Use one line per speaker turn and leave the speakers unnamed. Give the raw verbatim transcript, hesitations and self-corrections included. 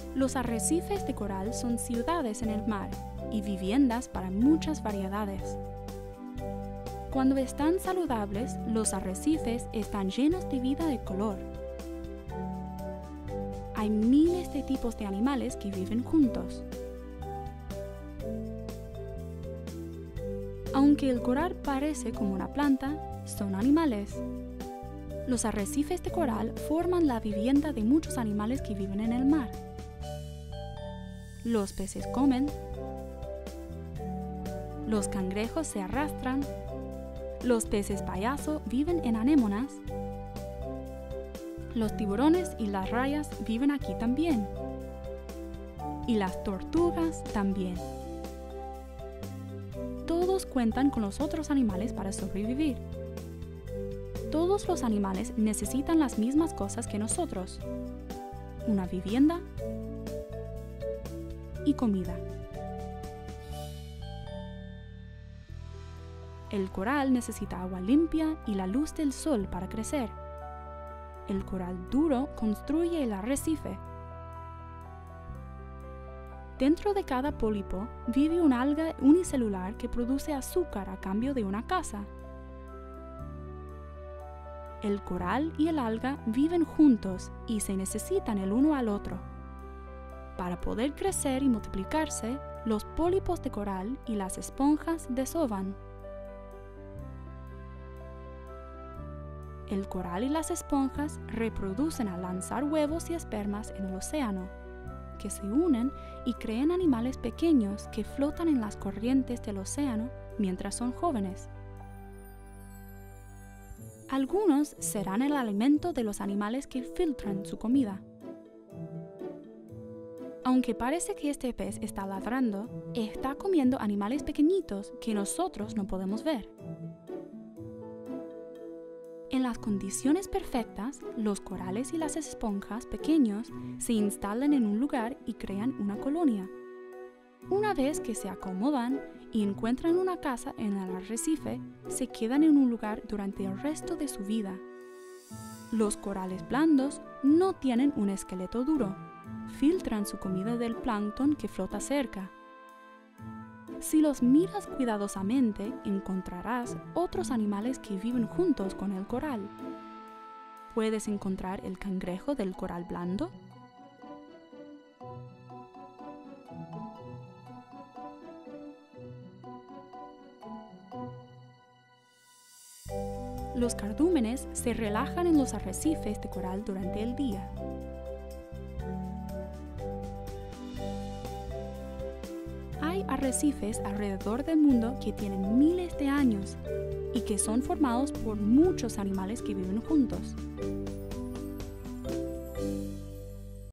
Los arrecifes de coral son ciudades en el mar y viviendas para muchas variedades. Cuando están saludables, los arrecifes están llenos de vida de color. Hay miles de tipos de animales que viven juntos. Aunque el coral parece como una planta, son animales. Los arrecifes de coral forman la vivienda de muchos animales que viven en el mar. Los peces comen, los cangrejos se arrastran, los peces payaso viven en anémonas, los tiburones y las rayas viven aquí también, y las tortugas también. Todos cuentan con los otros animales para sobrevivir. Todos los animales necesitan las mismas cosas que nosotros: una vivienda y comida. El coral necesita agua limpia y la luz del sol para crecer. El coral duro construye el arrecife. Dentro de cada pólipo vive una alga unicelular que produce azúcar a cambio de una casa. El coral y el alga viven juntos y se necesitan el uno al otro. Para poder crecer y multiplicarse, los pólipos de coral y las esponjas desovan. El coral y las esponjas reproducen al lanzar huevos y espermas en el océano, que se unen y crean animales pequeños que flotan en las corrientes del océano mientras son jóvenes. Algunos serán el alimento de los animales que filtran su comida. Aunque parece que este pez está ladrando, está comiendo animales pequeñitos que nosotros no podemos ver. En las condiciones perfectas, los corales y las esponjas pequeños se instalan en un lugar y crean una colonia. Una vez que se acomodan y encuentran una casa en el arrecife, se quedan en un lugar durante el resto de su vida. Los corales blandos no tienen un esqueleto duro. Filtran su comida del plancton que flota cerca. Si los miras cuidadosamente, encontrarás otros animales que viven juntos con el coral. ¿Puedes encontrar el cangrejo del coral blando? Los cardúmenes se relajan en los arrecifes de coral durante el día. Hay arrecifes alrededor del mundo que tienen miles de años y que son formados por muchos animales que viven juntos.